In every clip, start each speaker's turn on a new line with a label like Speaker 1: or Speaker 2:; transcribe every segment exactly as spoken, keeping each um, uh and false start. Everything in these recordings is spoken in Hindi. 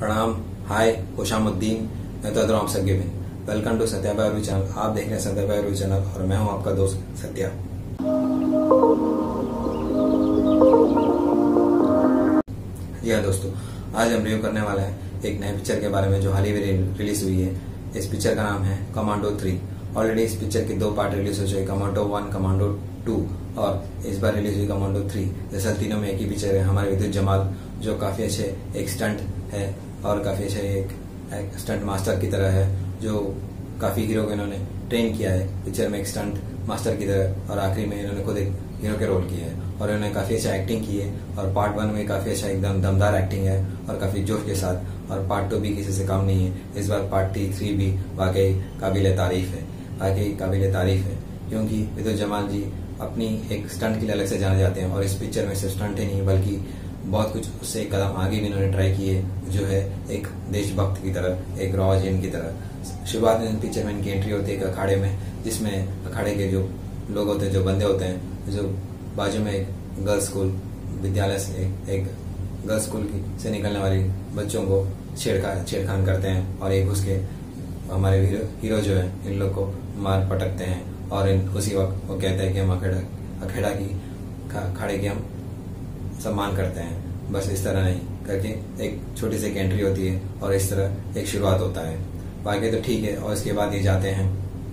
Speaker 1: प्रणाम, हाय, खुशामुद्दीन। मैं तो आप सबके में welcome to Satya Bayrou channel. आप देख रहे हैं सत्या बायरू चैनल और मैं हूं आपका दोस्त सत्या। जी हाँ दोस्तों, आज हम रिव्यू करने वाले हैं एक नए पिक्चर के बारे में जो हाल ही में रिलीज हुई है। इस पिक्चर का नाम है कमांडो थ्री। ऑलरेडी इस पिक्चर के दो पार्ट रिलीज हो चुके, कमांडो वन, कमांडो टू और इस बार रिलीज हुई कमांडो थ्री। जैसा तीनों में एक ही पिक्चर है। हमारे विद्युत जमाल जो काफी अच्छे एक स्टंट है और काफी अच्छे एक, एक स्टंट मास्टर की तरह है, जो काफी हीरो को इन्होंने ट्रेन किया है पिक्चर में एक स्टंट मास्टर की तरह, और आखिरी में इन्होंने खुद एक हीरो के रोल किया है और इन्होंने काफी अच्छा एक्टिंग की है। और पार्ट वन में काफी अच्छा एकदम दमदार एक्टिंग है और काफी जोश के साथ, और पार्ट टू भी किसी से कम नहीं है। इस बार पार्ट थ्री भी वाकई काबिल तारीफ है, वाकई काबिल तारीफ है, क्योंकि विद्युत जमाल जी अपनी एक स्टंट के लिए अलग से जाने जाते हैं और इस पिक्चर में सिर्फ स्टंट ही नहीं बल्कि बहुत कुछ उससे एक कदम आगे भी इन्होंने ट्राई किए, जो है एक देशभक्त की तरह, एक रॉ एजेंट की तरह। शुरुआत में पिक्चर में इनकी एंट्री होती है एक अखाड़े में, जिसमें अखाड़े के जो लोग होते हैं, जो बंदे होते हैं, जो बाजू में एक गर्ल्स स्कूल विद्यालय से एक, एक गर्ल्स स्कूल की से निकलने वाली बच्चों को छेड़खा छेड़खान करते हैं और एक उसके हमारे हीरो हीरो जो है इन लोग को मार पटकते हैं और इन उसी वक्त वो कहते हैं कि हम अखेड़ा अखेड़ा की अखाड़े की हम सम्मान करते हैं। बस इस तरह नहीं करके एक छोटी सी एंट्री होती है और इस तरह एक शुरुआत होता है। बाकी तो ठीक है। और इसके बाद ये जाते हैं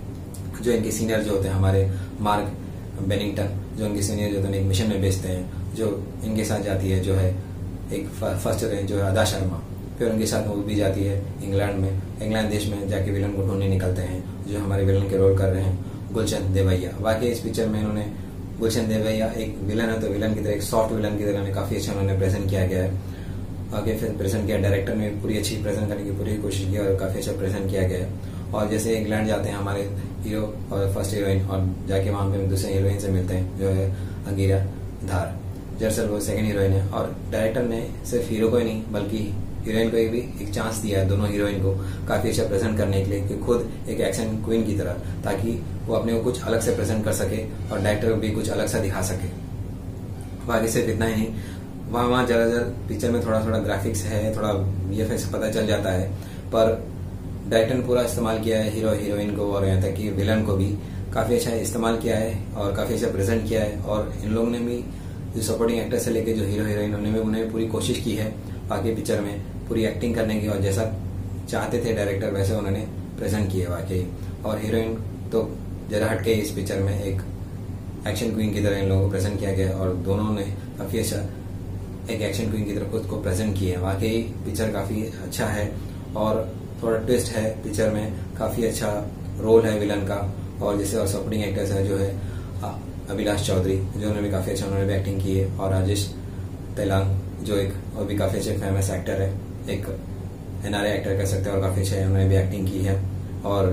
Speaker 1: जो इनके सीनियर जो होते हैं हमारे मार्क बेनिंगटन, जो इनके सीनियर जो होते हैं एक मिशन में भेजते हैं, जो इनके साथ जाती है जो है एक फर्स्ट जो है अदा शर्मा। फिर उनके साथ वो भी जाती है इंग्लैंड में, इंग्लैंड देश में जाके विलन को ढूंढने निकलते हैं, जो हमारे विलन के रोल कर रहे हैं गुलशन देवैया। बाकी इस पिक्चर में इन्होंने गुलशन देवैया एक विलन है तो विलन की तरह, एक सॉफ्ट विलन की तरह काफी अच्छा उन्होंने प्रेजेंट किया गया है। आगे फिर प्रेजेंट किया, डायरेक्टर ने पूरी अच्छी प्रेजेंट करने की पूरी कोशिश की और काफी अच्छा प्रेजेंट किया गया है। और जैसे इंग्लैंड जाते हैं हमारे हीरो और फर्स्ट हीरोइन, और जाके वहां पे दूसरे हीरोइन से मिलते हैं जो है अंगीरा धार। दरअसल वो सेकंड हीरोइन है और डायरेक्टर ने सिर्फ हीरो को ही नहीं बल्कि हीरोइन को भी एक चांस दिया है, दोनों हीरोइन को काफी अच्छा प्रेजेंट करने के लिए, कि खुद एक एक्शन क्वीन की तरह, ताकि वो अपने को कुछ अलग से प्रेजेंट कर सके और डायरेक्टर को भी कुछ अलग सा दिखा सके। बाकी सिर्फ इतना ही नहीं, वहां वहां जरा जरा पिक्चर में थोड़ा थोड़ा ग्राफिक्स है, थोड़ा वीएफएक्स पता चल जाता है, पर डायरेक्टर ने पूरा इस्तेमाल किया है हीरो हीरोइन को और यहाँ तक कि विलन को भी काफी अच्छा इस्तेमाल किया है और काफी अच्छा प्रेजेंट किया है। और इन लोगों ने भी जो सपोर्टिंग एक्टर से लेके जो हीरो हीरोइन, उन्होंने भी उन्हें पूरी कोशिश की है बाकी पिक्चर में पूरी एक्टिंग करने की, और जैसा चाहते थे डायरेक्टर वैसे उन्होंने प्रेजेंट किए वाकई। और हीरोइन तो जरा हटके इस पिक्चर में एक एक्शन क्वीन की तरह इन लोगों को प्रेजेंट किया गया और दोनों ने काफी अच्छा एक एक्शन क्वीन की तरह खुद को प्रेजेंट किया है। वाकई पिक्चर काफी अच्छा है और थोड़ा ट्विस्ट है पिक्चर में, काफी अच्छा रोल है विलन का। और जैसे और सपोर्टिंग एक्टर्स है जो है अभिलाष चौधरी, जो उन्होंने भी काफी अच्छा उन्होंने भी एक्टिंग की है, और राजेश तेलांग जो एक और भी काफी अच्छे फेमस एक्टर है, एक एनआरए एक्टर कह सकते हैं और काफी अच्छे उन्होंने भी एक्टिंग की है। और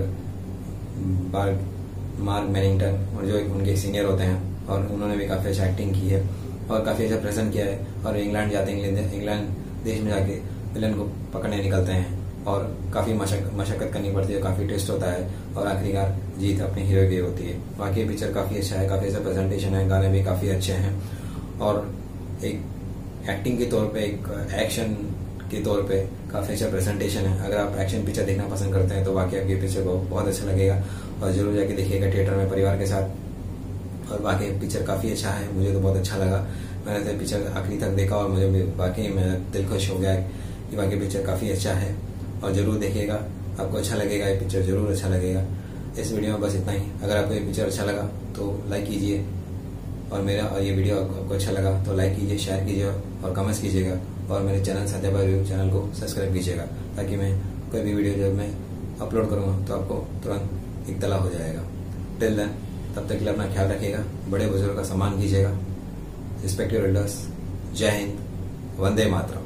Speaker 1: मार्क बेनिंगटन और जो उनके सीनियर होते हैं और उन्होंने भी काफी अच्छा एक्टिंग की है और काफी अच्छा प्रेजेंट किया है। और इंग्लैंड जाते हैं, इंग्लैंड देश में जाके विलन को पकड़ने निकलते हैं और काफी मशक्कत करनी पड़ती है, काफी ट्विस्ट होता है और आखिरकार जीत अपने हीरो की होती है। बाकी पिक्चर काफी अच्छा है, काफी अच्छा प्रेजेंटेशन है, गाने भी काफी अच्छे हैं और एक एक्टिंग के तौर पे, एक एक्शन के तौर पे काफी अच्छा प्रेजेंटेशन है। अगर आप एक्शन पिक्चर देखना पसंद करते हैं तो वाकई आपकी पिक्चर को बहुत अच्छा लगेगा और जरूर जाके देखिएगा थिएटर में परिवार के साथ। और बाकी पिक्चर काफी अच्छा है, मुझे तो बहुत अच्छा लगा। मैंने तो पिक्चर आखिरी तक देखा और मुझे वाकई मेरा दिल खुश हो गया कि बाकी पिक्चर काफी अच्छा है और जरूर देखिएगा, आपको अच्छा लगेगा, ये पिक्चर जरूर अच्छा लगेगा। इस वीडियो में बस इतना ही। अगर आपको ये पिक्चर अच्छा लगा तो लाइक कीजिए, और मेरा और ये वीडियो आपको अच्छा लगा तो लाइक कीजिए, शेयर कीजिए और कमेंट्स कीजिएगा, और मेरे चैनल सत्या बायरू चैनल को सब्सक्राइब कीजिएगा, ताकि मैं कोई भी वीडियो जब मैं अपलोड करूँगा तो आपको तुरंत इत्तला हो जाएगा। टिल देन, तब तक के लिए अपना ख्याल रखिएगा, बड़े बुजुर्ग का सम्मान कीजिएगा, रिस्पेक्ट योर एल्डर्स। जय हिंद, वंदे मातरम।